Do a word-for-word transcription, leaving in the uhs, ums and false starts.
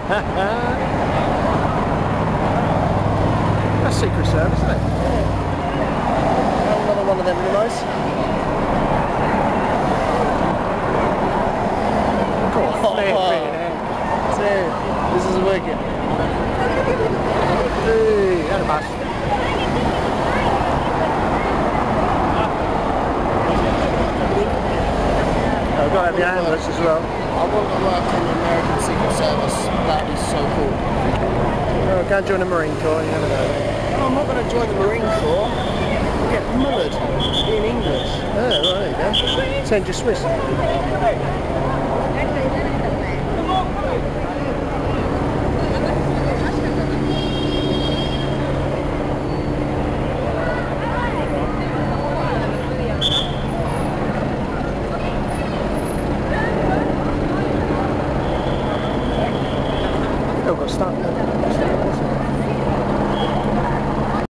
That's Secret Service, isn't it? Yeah. Another one of them, really nice. Cool. Oh, two. This is wicked. Hey, and a bus. Oh, we've got to have the ambulance as well. I want to work in the American Secret Service. That is so cool. Oh, go and join the Marine Corps, you never know. No, I'm not going to join the Marine Corps. I'll get mullered in English. Oh, right, there you go. Send you Swiss. Still got stuck.